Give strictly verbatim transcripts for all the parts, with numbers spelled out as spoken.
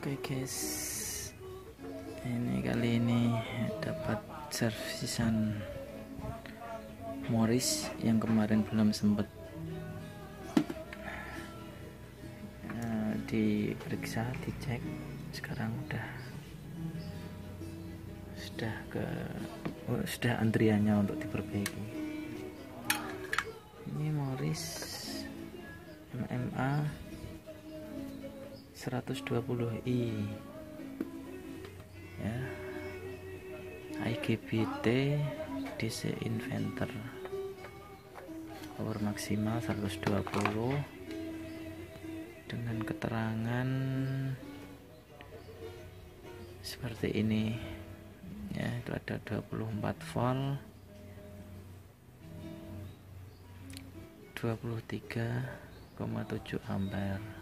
Oke guys, ini kali ini dapat servisan Morris yang kemarin belum sempat uh, diperiksa, dicek. Sekarang udah sudah ke oh, sudah antriannya untuk diperbaiki. Ini Morris M M A seratus dua puluh i ya, I G B T D C inverter, power maksimal seratus dua puluh dengan keterangan seperti ini ya. Itu ada dua puluh empat volt, dua puluh tiga koma tujuh ampere.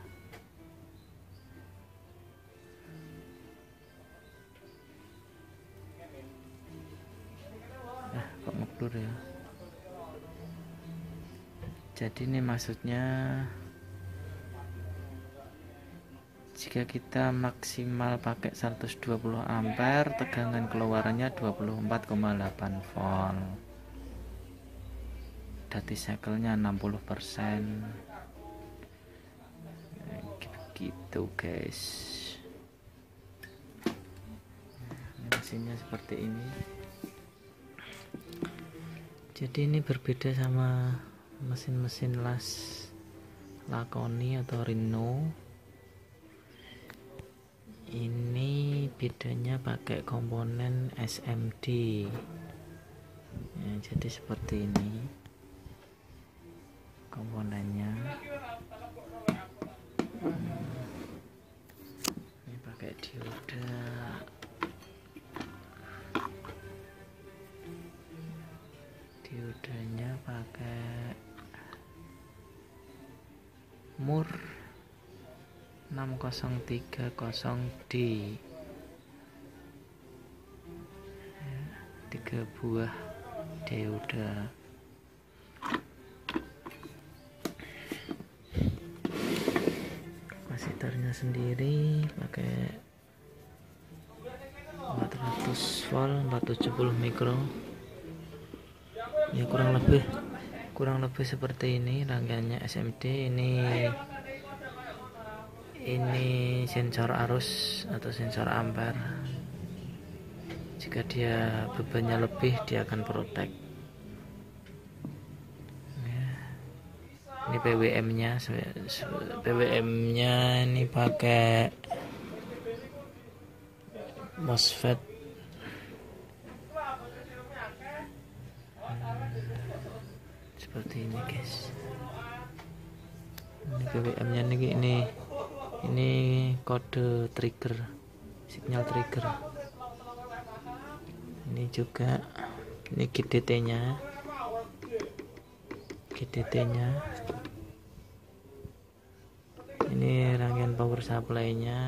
Kok ngeblur ya. Jadi ini maksudnya jika kita maksimal pakai seratus dua puluh ampere, tegangan keluarannya dua puluh empat koma delapan volt, dati cycle-nya enam puluh persen gitu guys. Mesinnya seperti ini. Jadi ini berbeda sama mesin-mesin las Lakoni atau Rino. Ini bedanya pakai komponen S M D ya, jadi seperti ini komponennya. hmm. Ini pakai dioda. Diodanya pakai Mur enam nol tiga nol D ya, tiga buah dioda. Kapasitornya sendiri pakai empat ratus volt, empat ratus tujuh puluh mikro ya, kurang lebih kurang lebih seperti ini rangkaiannya S M D. Ini ini sensor arus atau sensor ampere. Jika dia bebannya lebih, dia akan protek ya. Ini P W M nya P W M nya ini pakai MOSFET seperti ini guys. Ini P W M nya nih, ini ini kode trigger, sinyal trigger. Ini juga ini G D T nya G D T nya ini rangkaian power supply nya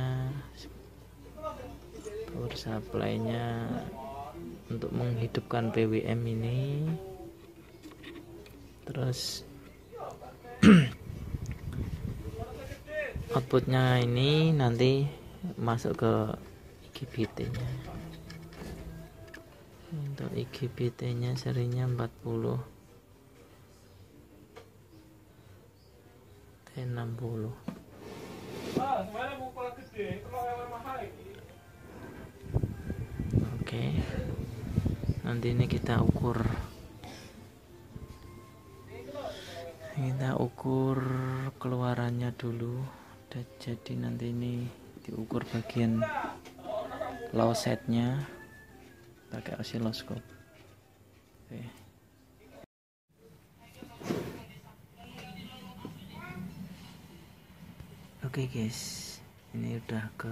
power supply nya untuk menghidupkan P W M ini. Terus outputnya ini nanti masuk ke I G B T nya. Untuk I G B T nya serinya empat puluh T enam puluh. Oke, nanti ini kita ukur kita ukur keluarannya dulu. Jadi nanti ini diukur bagian low setnya pakai osiloskop. Oke. Oke guys, ini udah ke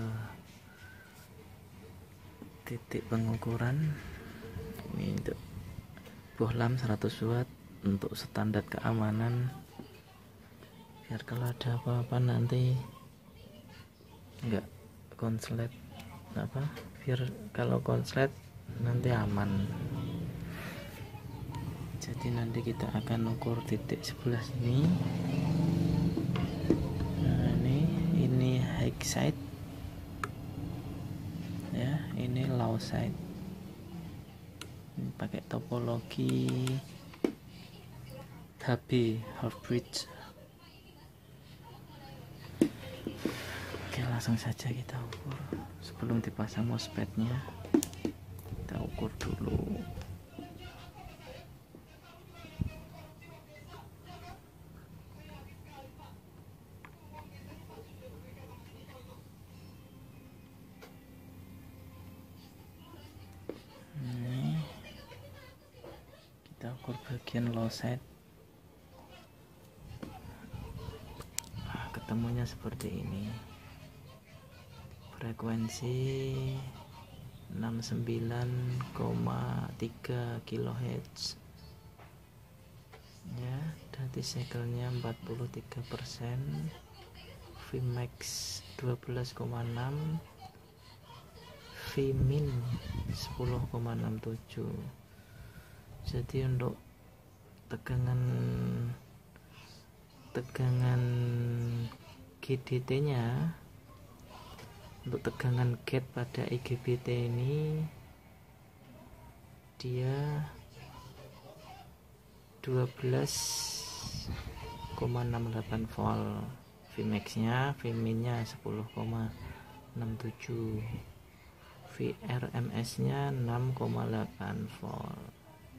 titik pengukuran. Ini untuk bohlam seratus watt untuk standar keamanan, biar kalau ada apa-apa nanti enggak konslet apa, biar kalau konslet nanti aman. Jadi nanti kita akan ukur titik sebelah sini. Nah, ini ini high side ya. Ini low side, ini pakai topologi H B, half bridge. Oke, langsung saja kita ukur. Sebelum dipasang MOSFET-nya, kita ukur dulu. Ini kita ukur bagian low side. Nah, ketemunya seperti ini. Frekuensi enam puluh sembilan koma tiga kilohertz ya, berarti cycle-nya empat puluh tiga persen, Vmax dua belas koma enam, Vmin sepuluh koma enam tujuh. Jadi untuk tegangan tegangan G D T nya, untuk tegangan gate pada I G B T ini dia dua belas koma enam delapan volt, Vmax nya, Vmin nya sepuluh koma enam tujuh, V R M S nya enam koma delapan volt.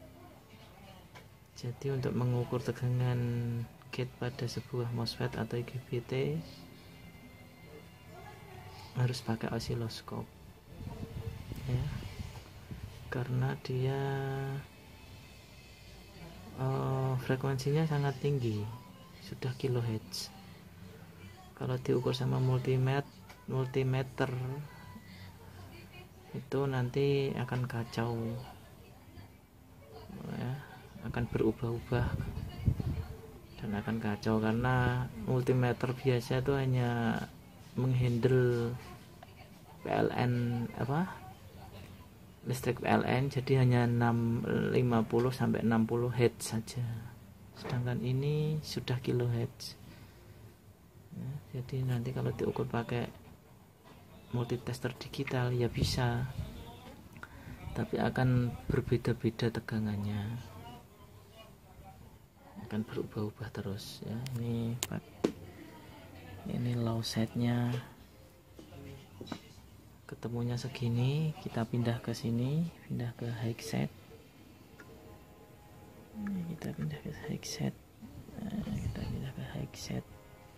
Jadi untuk mengukur tegangan gate pada sebuah MOSFET atau I G B T harus pakai osiloskop ya, karena dia uh, frekuensinya sangat tinggi, sudah kilohertz. Kalau diukur sama multimeter multimeter itu nanti akan kacau ya, akan berubah-ubah dan akan kacau, karena multimeter biasa itu hanya menghandle P L N apa listrik P L N, jadi hanya enam lima puluh sampai enam puluh hertz saja, sedangkan ini sudah kilohertz ya. Jadi nanti kalau diukur pakai multitester digital ya bisa, tapi akan berbeda-beda tegangannya, akan berubah-ubah terus ya. Ini ini low side-nya ketemunya segini, kita pindah ke sini, pindah ke high side. Nah, kita pindah ke high side. Nah, kita pindah ke high side.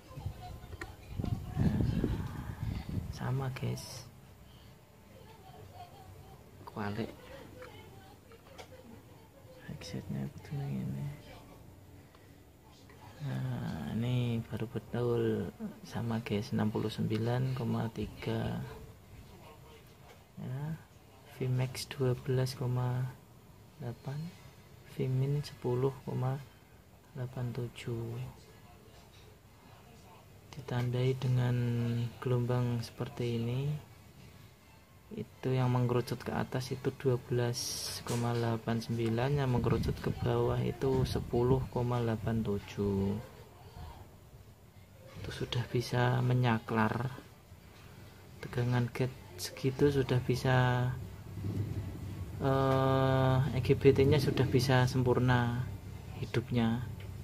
Nah, sama guys, kualik high side-nya betul ini. Nah, ini baru betul sama guys, enam puluh sembilan koma tiga ya, Vmax dua belas koma delapan, Vmin sepuluh koma delapan tujuh, ditandai dengan gelombang seperti ini. Itu yang mengerucut ke atas itu dua belas koma delapan sembilan, yang mengerucut ke bawah itu sepuluh koma delapan tujuh. Itu sudah bisa menyaklar tegangan gate segitu, sudah bisa uh, I G B T nya sudah bisa sempurna hidupnya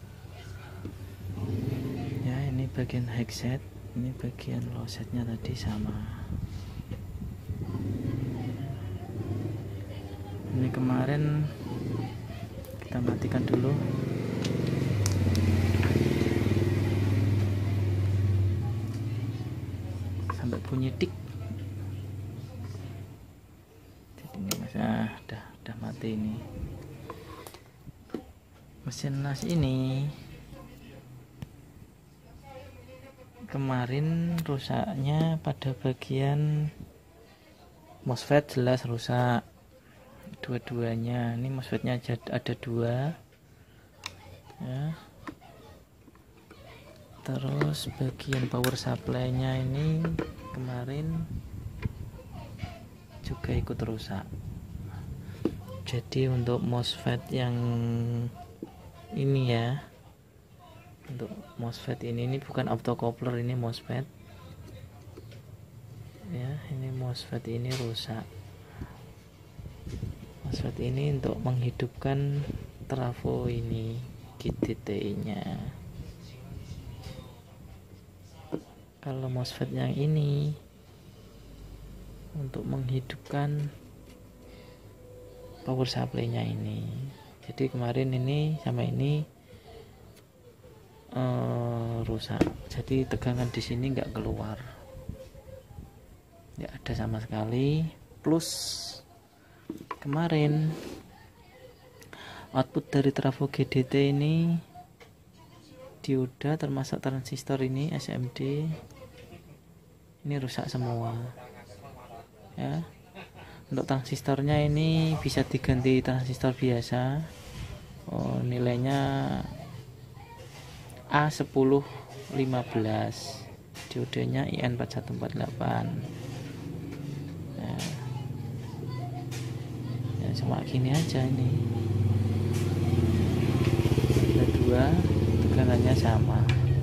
ya. Ini bagian high set, ini bagian low setnya tadi sama. Ini kemarin kita matikan dulu. Sampai bunyi tik. Jadi ini masa udah udah mati ini. Mesin las ini kemarin rusaknya pada bagian MOSFET, jelas rusak dua-duanya. Ini MOSFET-nya ada dua ya. Terus bagian power supply-nya ini kemarin juga ikut rusak. Jadi untuk MOSFET yang ini ya, untuk MOSFET ini ini bukan optocoupler, ini MOSFET ya, ini MOSFET MOSFET ini rusak. MOSFET ini untuk menghidupkan trafo ini G T T nya. Kalau MOSFET yang ini untuk menghidupkan power supply nya ini. Jadi kemarin ini sama ini uh, rusak, jadi tegangan di sini nggak keluar, nggak ada sama sekali. Plus kemarin output dari trafo G D T ini, dioda termasuk transistor ini S M D ini rusak semua ya. Untuk transistornya ini bisa diganti transistor biasa. Oh, nilainya A sepuluh lima belas, diodenya I N empat satu empat delapan. Nah, ya cuma gini aja ini. Ada dua, tegangannya sama.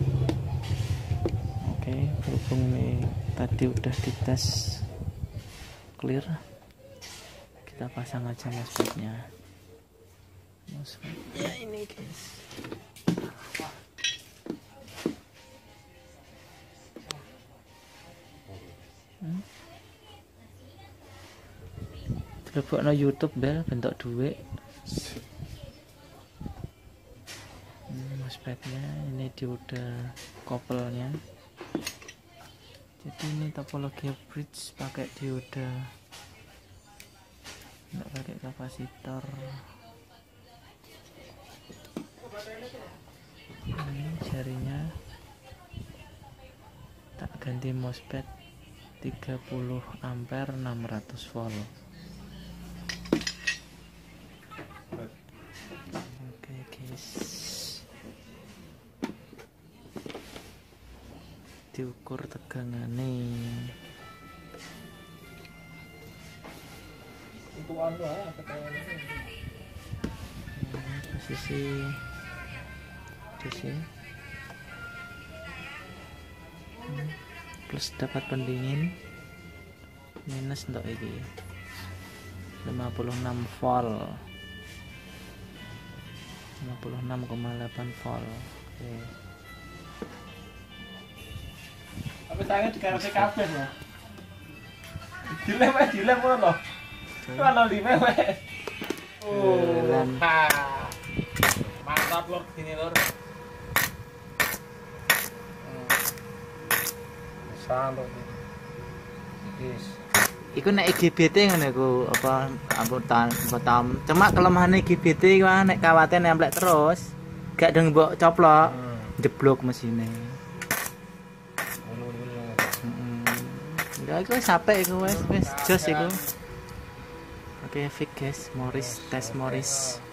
Oke, berhubung nih tadi udah dites clear, kita pasang aja MOSFET-nya. MOSFET ya ini guys. Hmm? Dilebokno YouTube bel bentuk duit. Hmm, MOSFET-nya ini dioda kopelnya. Jadi ini topologi bridge pakai dioda, nggak pakai kapasitor. Ini jarinya tak ganti MOSFET tiga puluh ampere enam ratus volt. Oke guys, diukur tegangannya. Posisi D C plus dapat pendingin, minus untuk ini lima puluh enam volt, lima puluh enam koma delapan volt. Oke. Tapi saya dikasih kabel ya. Dilem aja dilem loh. Kalau lima weh. Oh, mantap lor gini lor. Santai. Guys. Iku nek I G B T ngono iku apa amputan tam. Cuma kelemahane I G B T iku nek kawate nemplek terus, gak deng mbok coplok, jeblok mesine. Heeh. Enggak iku sampai iku wis wis jos iku. Oke, fix guys, Morris tes Morris.